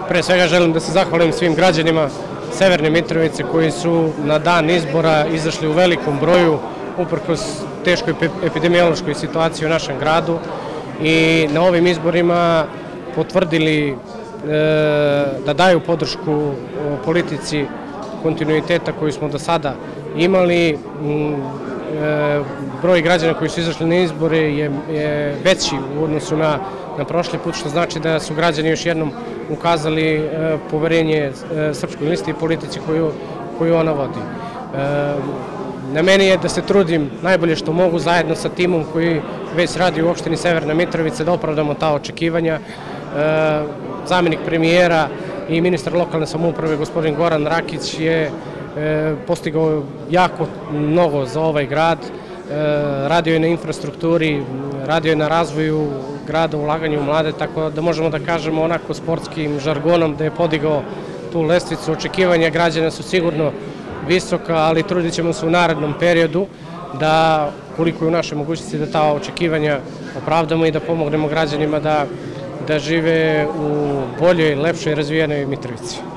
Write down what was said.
Pre svega želim da se zahvalim svim građanima Severne Mitrovice koji su na dan izbora izašli u velikom broju uprkos teškoj epidemiološkoj situaciji u našem gradu i na ovim izborima potvrdili da daju podršku politici kontinuiteta koju smo do sada imali. Broj građana koji su izašli na izbore je veći u odnosu na prošli put, što znači da su građani još jednom ukazali poverenje Srpskoj listi i politici koju ona vodi. Na meni je da se trudim najbolje što mogu zajedno sa timom koji već radi u opštini Severna Mitrovica da opravdamo ta očekivanja. Zamenik premijera i ministar lokalne samouprave gospodin Goran Rakić je postigao jako mnogo za ovaj grad, radio je na infrastrukturi, radio je na razvoju grada, ulaganju u mlade, tako da možemo da kažemo onako sportskim žargonom da je podigao tu lestvicu. Očekivanja građana su sigurno visoka, ali trudit ćemo se u narednom periodu da, koliko je u našoj mogućnosti, da ta očekivanja opravdamo i da pomognemo građanima da žive u boljoj, lepšoj, razvijenoj Mitrovici.